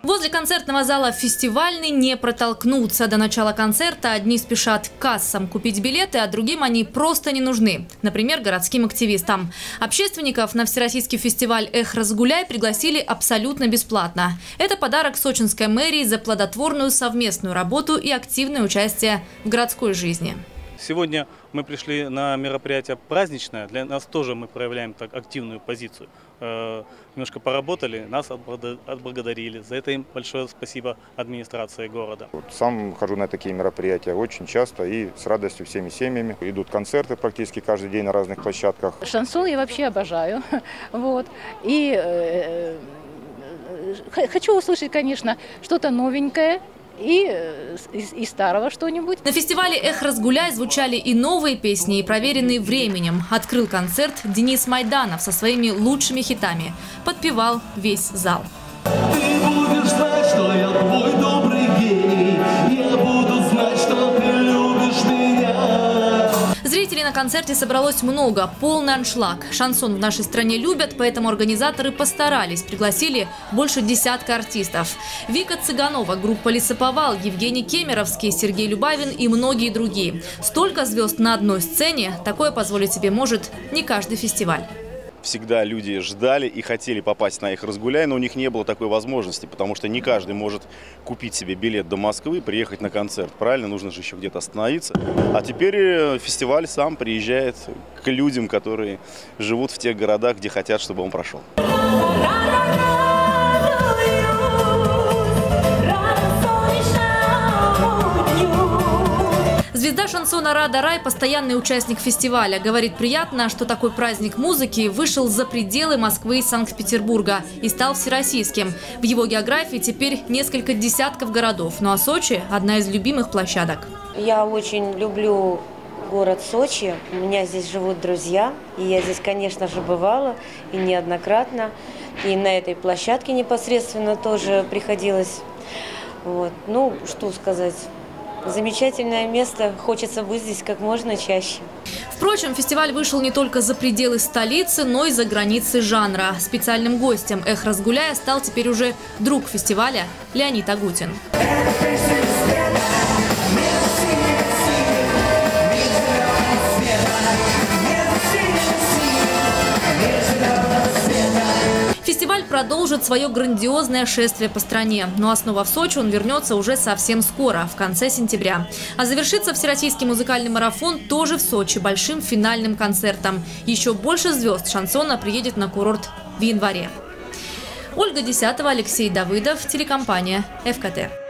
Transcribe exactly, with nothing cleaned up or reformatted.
Возле концертного зала «Фестивальный» не протолкнуться. До начала концерта одни спешат к кассам купить билеты, а другим они просто не нужны. Например, городским активистам. Общественников на всероссийский фестиваль «Эх, разгуляй» пригласили абсолютно бесплатно. Это подарок сочинской мэрии за плодотворную совместную работу и активное участие в городской жизни. Сегодня мы пришли на мероприятие праздничное. Для нас тоже мы проявляем так активную позицию. Э, немножко поработали, нас отблагодарили. За это им большое спасибо администрации города. Сам хожу на такие мероприятия очень часто и с радостью всеми семьями. Идут концерты практически каждый день на разных площадках. Шансон я вообще обожаю. Вот. И э, э, хочу услышать, конечно, что-то новенькое. И из, из старого что-нибудь. На фестивале «Эх, разгуляй» звучали и новые песни, и проверенные временем. Открыл концерт Денис Майданов со своими лучшими хитами. Подпевал весь зал. Ты будешь знать, что я твой добрый гений. Я буду знать, что ты любишь меня. Зрителей на концерте собралось много, полный аншлаг. Шансон в нашей стране любят, поэтому организаторы постарались. Пригласили больше десятка артистов. Вика Цыганова, группа «Лесоповал», Евгений Кемеровский, Сергей Любавин и многие другие. Столько звезд на одной сцене, такое позволить себе может не каждый фестиваль. Всегда люди ждали и хотели попасть на «Эх, разгуляй», но у них не было такой возможности, потому что не каждый может купить себе билет до Москвы и приехать на концерт. Правильно, нужно же еще где-то остановиться. А теперь фестиваль сам приезжает к людям, которые живут в тех городах, где хотят, чтобы он прошел. Звезда шансона Рада Рай – постоянный участник фестиваля. Говорит, приятно, что такой праздник музыки вышел за пределы Москвы и Санкт-Петербурга и стал всероссийским. В его географии теперь несколько десятков городов. Ну а Сочи – одна из любимых площадок. Я очень люблю город Сочи. У меня здесь живут друзья. И я здесь, конечно же, бывала и неоднократно. И на этой площадке непосредственно тоже приходилось. Вот. Ну, что сказать. Замечательное место, хочется быть здесь как можно чаще. Впрочем, фестиваль вышел не только за пределы столицы, но и за границы жанра. Специальным гостем «Эх, разгуляя» стал теперь уже друг фестиваля Леонид Агутин. Фестиваль продолжит свое грандиозное шествие по стране. Но снова в Сочи он вернется уже совсем скоро, в конце сентября. А завершится всероссийский музыкальный марафон тоже в Сочи большим финальным концертом. Еще больше звезд шансона приедет на курорт в январе. Ольга Десятова, Алексей Давыдов, телекомпания эф ка тэ.